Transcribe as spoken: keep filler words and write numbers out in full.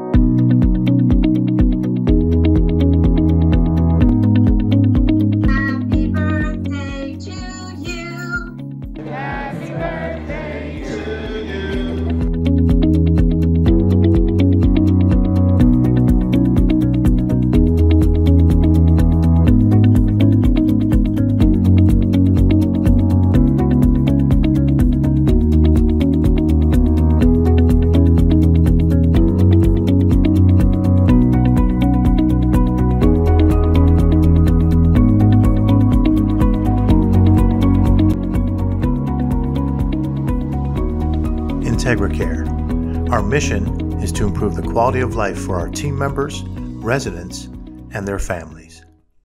Happy birthday to you. Happy birthday to you. IntegraCare. Our mission is to improve the quality of life for our team members, residents, and their families.